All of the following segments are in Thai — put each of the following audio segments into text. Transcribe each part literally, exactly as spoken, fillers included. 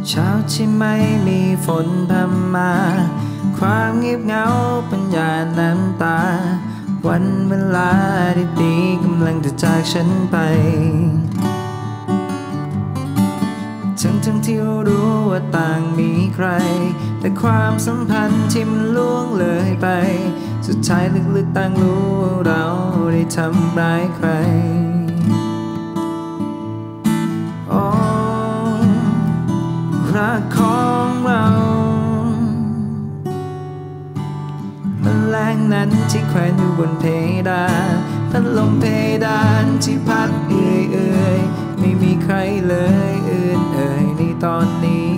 เช้าที่ไม่มีฝนพรำมาความเงียบเหงาปัญญาน้ำตาวันเวลาดีๆกำลังจะจากฉันไปทั้งทั้งที่รู้ว่าต่างมีใครแต่ความสัมพันธ์ที่มันล่วงเลยไปสุดท้ายลึกๆต่างรู้ว่าเราได้ทำร้ายใครโอ้รักของเราแมลงนั้นที่แขวนอยู่บนเพดานพัดลมเพดานที่พัดเอื่อยๆไม่มีใครเลยอื่นเอ่ยในตอนนี้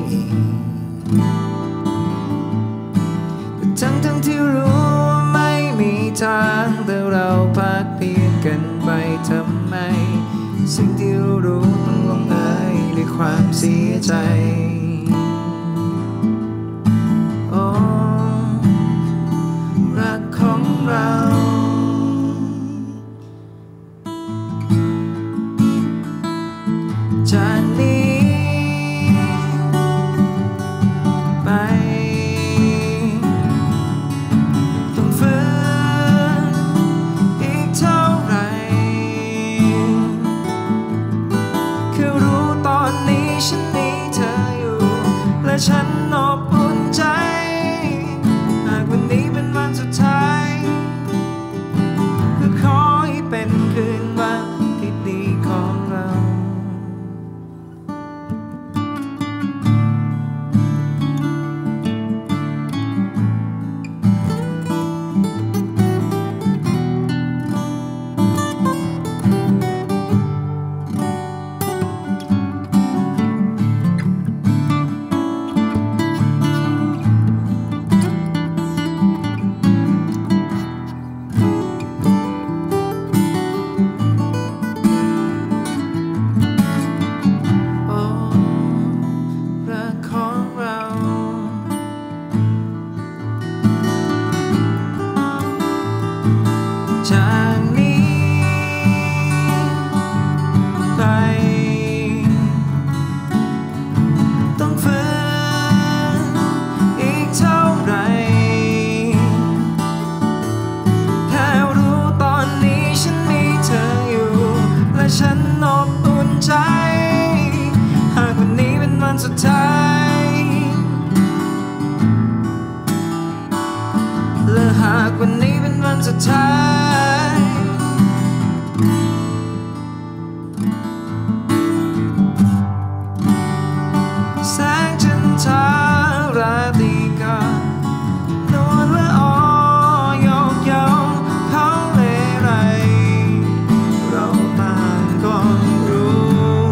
ทั้งทั้งที่รู้ว่าไม่มีทางแต่เราพักเพียงกันไปทำไมสิ่งที่รู้ต้องลงเอยด้วยความเสียใจโอ้รักของเราจากนี้ไปต้องฟื้นอีกเท่าไหร่คือรู้ตอนนี้ฉันมีเธออยู่และฉันอบอุ่นใจหากวันนี้เป็นวันสุดท้ายก็ขอให้เป็นคืนวันที่ดีของเราจากนี้ไปต้องฟื้นอีกเท่าไหร่แค่รู้ตอนนี้ฉันมีเธออยู่และฉันอบอุ่นใจหากวันนี้เป็นวันสุดท้ายและหากวันนี้เป็นวันสุดท้ายแสงจันทราราตรีก็นวลละออยกเย้าเขาเลไรเราต่างก็รู้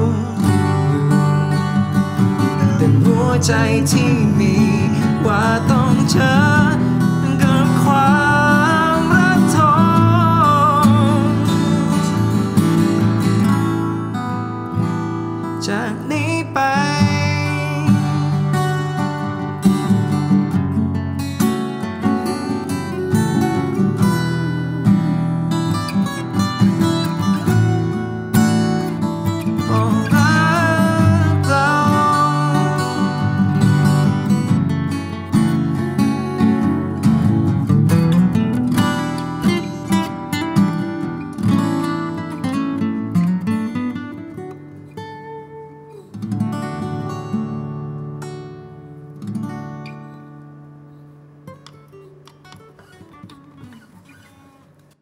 แต่หัวใจที่มีว่าต้องเจอ